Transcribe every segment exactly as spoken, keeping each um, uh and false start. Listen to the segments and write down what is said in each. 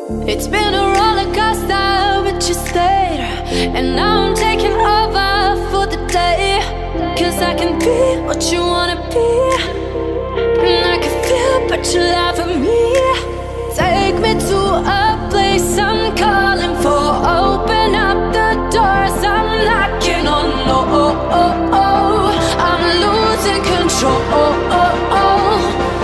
It's been a roller coaster, but you stayed. And now I'm taking over for the day. Cause I can be what you wanna be, and I can feel but you love me. Take me to a place I'm calling for. Open up the doors I'm knocking on. Oh, oh, oh, oh. I'm losing control. Oh, oh, oh.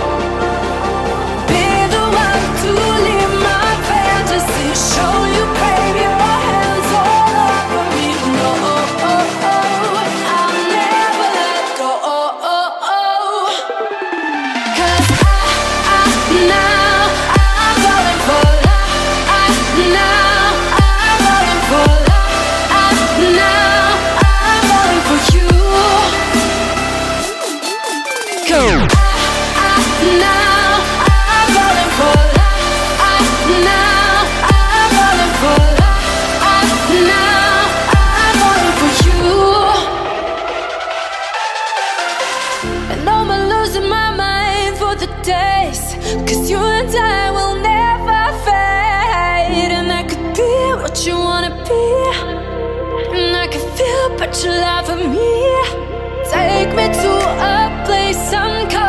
Be the one to leave my fantasy. Show you, baby, your hands all over me. No, oh, oh, oh. I'll never let go. Oh, oh, oh. Cause I, I, now I'm falling for love. I, now I'm falling for love. I, now I'm falling for you. Go. I, I, now I'm falling for love. I, now I'm falling for love. I, now I'm falling for you. And I'm losing my mind for the days. Cause you and I will never fade. And I could be what you wanna be, and I can feel but you love me. Take me to a place I'm